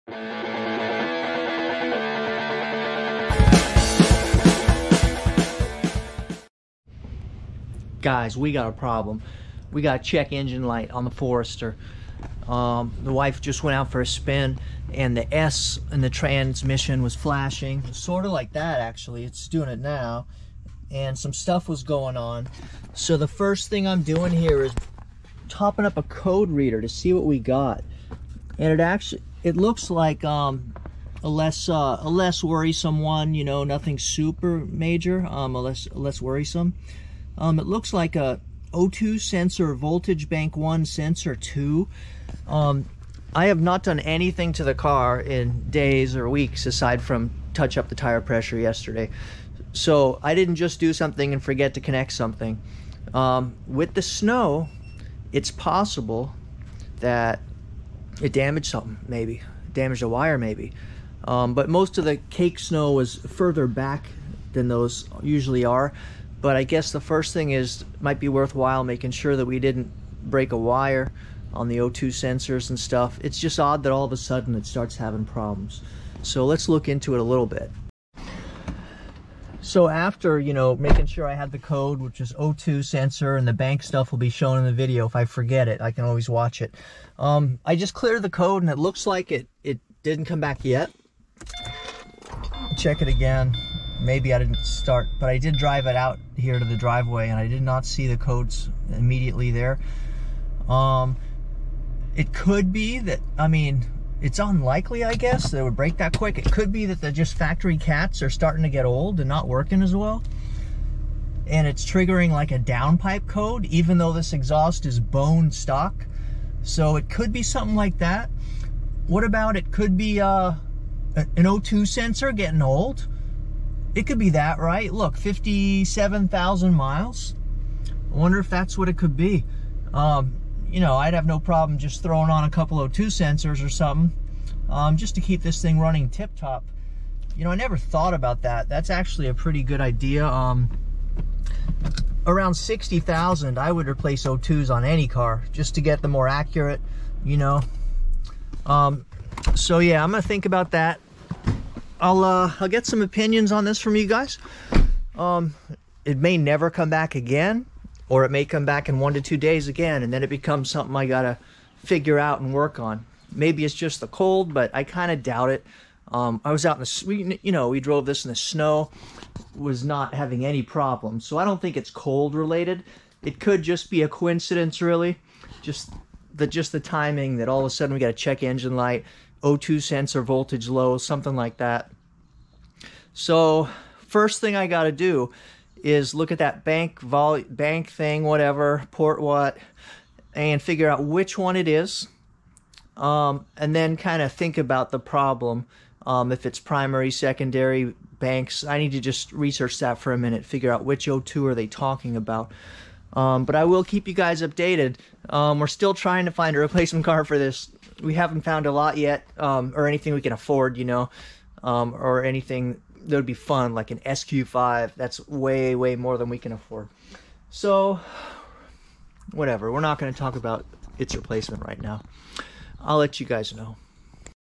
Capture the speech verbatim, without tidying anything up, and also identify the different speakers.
Speaker 1: Guys, we got a problem. We got a check engine light on the Forester. Um, the wife just went out for a spin and the S in the transmission was flashing, sort of like that actually. It's doing it now, and some stuff was going on. So the first thing I'm doing here is topping up a code reader to see what we got, and it actually it looks like um, a less uh, a less worrisome one. You know, nothing super major. Um, a less a less worrisome. Um, it looks like a O two sensor, voltage bank one sensor two. Um, I have not done anything to the car in days or weeks aside from touch up the tire pressure yesterday. So I didn't just do something and forget to connect something. Um, with the snow, it's possible that it damaged something, maybe. Damaged a wire, maybe. Um, but most of the cake snow was further back than those usually are. But I guess the first thing is, might be worthwhile making sure that we didn't break a wire on the O two sensors and stuff. It's just odd that all of a sudden it starts having problems. So let's look into it a little bit. So after, you know, making sure I had the code, which is O two sensor, and the bank stuff will be shown in the video. If I forget it, I can always watch it. Um, I just cleared the code and it looks like it, it didn't come back yet. Check it again. Maybe I didn't start, but I did drive it out here to the driveway and I did not see the codes immediately there. Um, it could be that, I mean, it's unlikely, I guess, that it would break that quick. It could be that the just factory cats are starting to get old and not working as well. And it's triggering like a downpipe code, even though this exhaust is bone stock. So it could be something like that. What about it could be uh, an O two sensor getting old? It could be that, right? Look, fifty-seven thousand miles. I wonder if that's what it could be. Um, you know, I'd have no problem just throwing on a couple O two sensors or something, um, just to keep this thing running tip-top. You know, I never thought about that. That's actually a pretty good idea. Um, around sixty thousand, I would replace O twos on any car, just to get the more accurate, you know. Um, so yeah, I'm gonna think about that. I'll uh, I'll get some opinions on this from you guys. Um, it may never come back again, or it may come back in one to two days again, and then it becomes something I gotta figure out and work on. Maybe it's just the cold, but I kind of doubt it. Um, I was out in the, we, you know, we drove this in the snow, was not having any problems, so I don't think it's cold related. It could just be a coincidence, really, just the just the timing that all of a sudden we got a check engine light, O two sensor voltage low, something like that. So first thing I got to do is look at that bank vol bank thing, whatever, port what, and figure out which one it is, um, and then kind of think about the problem. Um, if it's primary, secondary banks, I need to just research that for a minute, figure out which O two are they talking about. Um, but I will keep you guys updated. Um, we're still trying to find a replacement car for this. We haven't found a lot yet, um, or anything we can afford, you know, um, or anything that would be fun, like an S Q five. That's way, way more than we can afford. So, whatever. We're not going to talk about its replacement right now. I'll let you guys know.